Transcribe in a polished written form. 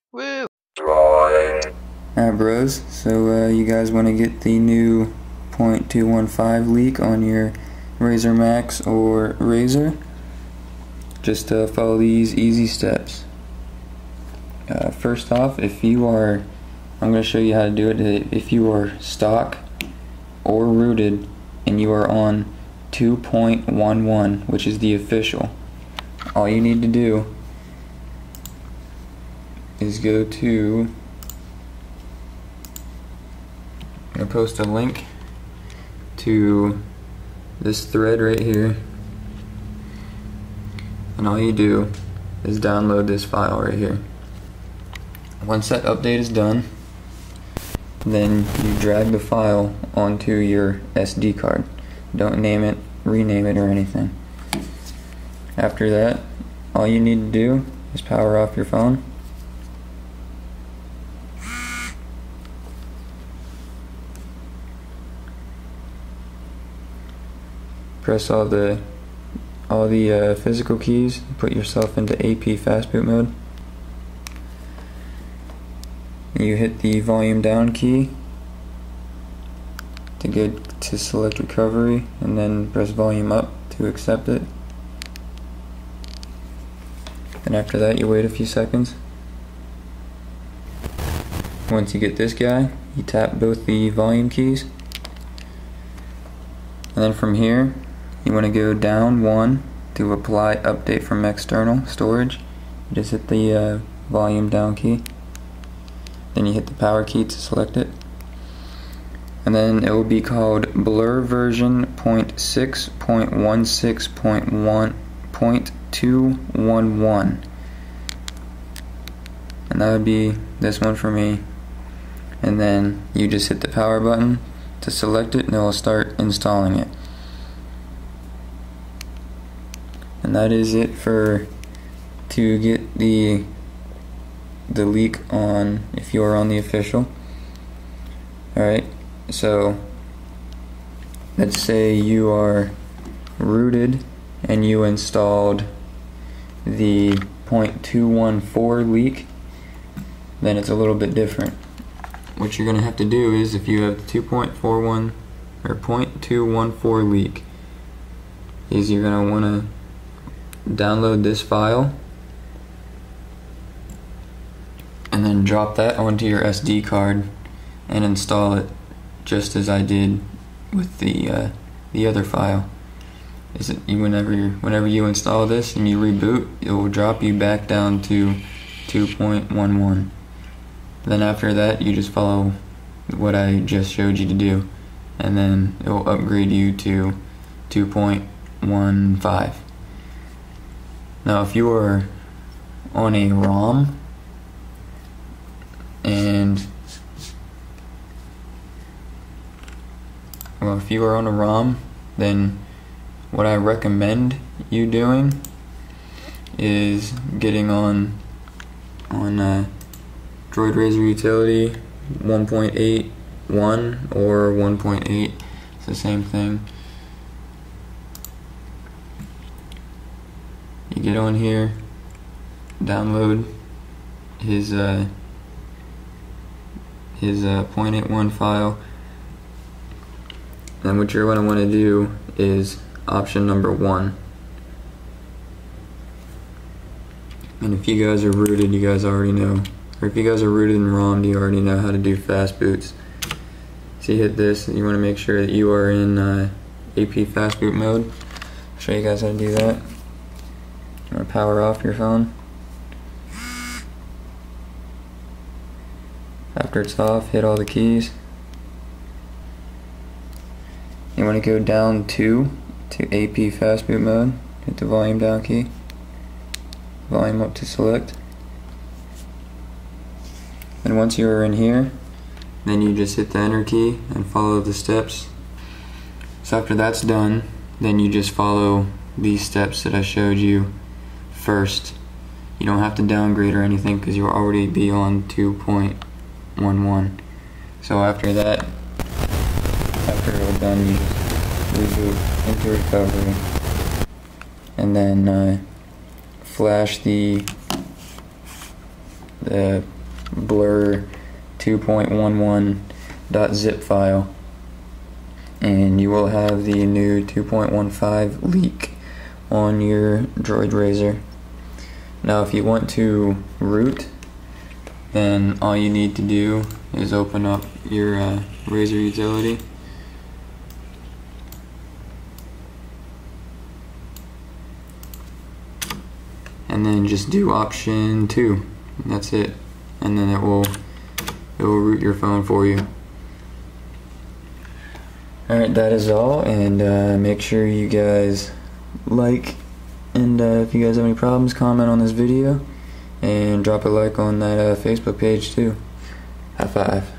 Woo! Alright bros, so you guys want to get the new .215 leak on your Razer Max or Razer? Just follow these easy steps. First off, I'm going to show you how to do it. If you are stock or rooted and you are on 2.11, which is the official, all you need to do is go to, I'm going to post a link to this thread right here, and all you do is download this file right here. Once that update is done, then you drag the file onto your SD card. Don't name it, rename it, or anything. After that, all you need to do is power off your phone. Press all the physical keys, put yourself into AP fast boot mode. You hit the volume down key to select recovery, and then press volume up to accept it. And after that, you wait a few seconds. Once you get this guy, you tap both the volume keys, and then from here you want to go down one to apply update from external storage. You just hit the volume down key, then you hit the power key to select it, and then it will be called Blur version 0.6.16.1.211, and that would be this one for me. And then you just hit the power button to select it, and it will start installing it. And that is it to get the leak on if you are on the official. Alright, so let's say you are rooted and you installed the .214 leak, then it's a little bit different. What you're going to have to do is, if you have 2.41 or .214 leak, is you're going to want to download this file and then drop that onto your SD card and install it just as I did with the other file. Whenever you install this and you reboot, it will drop you back down to 2.11. Then after that, you just follow what I just showed you to do, and then it will upgrade you to 2.15. Now if you are on a ROM then what I recommend you doing is getting on Droid Razer Utility 1.81 or 1.8. It's the same thing. You get on here, download his .81 file, and what you're going to want to do is option number 1. And if you guys are rooted, you guys already know, or if you guys are rooted in ROM, you already know how to do fast boots. So you hit this, and you want to make sure that you are in AP fast boot mode. I'll show you guys how to do that. You want to power off your phone. After it's off, hit all the keys. You want to go down to AP fast boot mode. Hit the volume down key. Volume up to select. And once you are in here, then you just hit the enter key and follow the steps. So after that's done, then you just follow these steps that I showed you first. You don't have to downgrade or anything because you'll already be on 2.11. So after that, after it's all done, you just reboot into recovery, and then flash the blur 2.11.zip file, and you will have the new 2.15 leak on your Droid Razr. Now if you want to root, then all you need to do is open up your Razr utility, and then just do option 2. That's it, and then it will root your phone for you. Alright, that is all, and make sure you guys like, and if you guys have any problems, comment on this video, and drop a like on that Facebook page too. High five.